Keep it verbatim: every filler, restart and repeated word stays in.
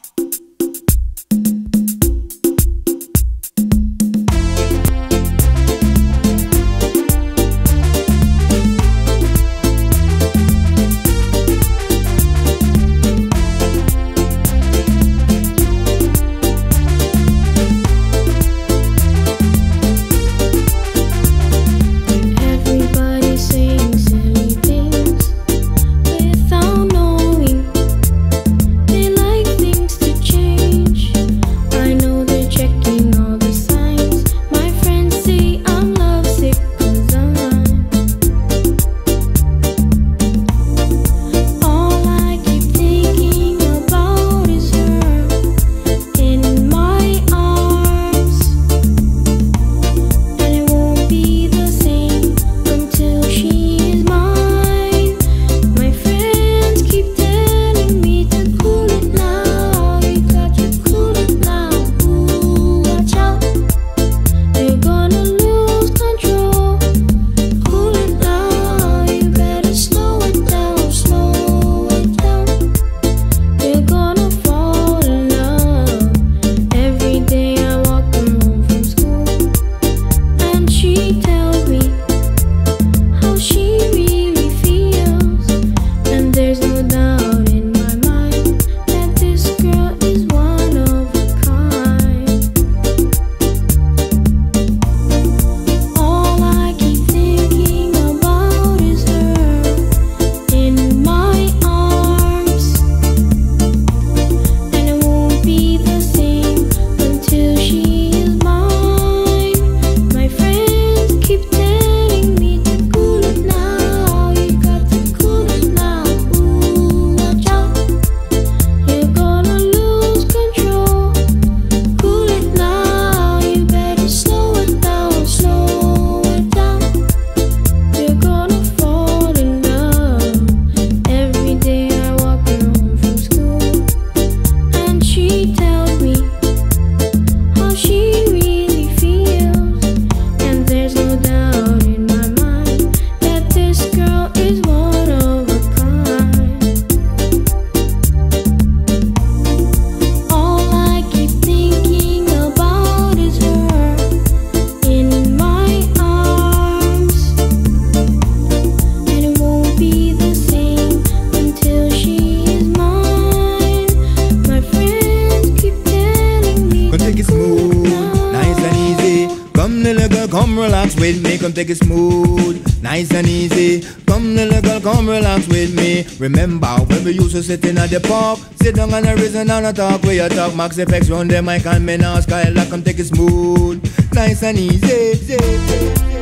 come relax with me, come take it smooth, nice and easy. Come little girl, come relax with me. Remember when we used to sit in at the park, sit down and a reason and a talk. Where you talk, Max effects run the mic and men ask Skylar, come take it smooth, nice and easy.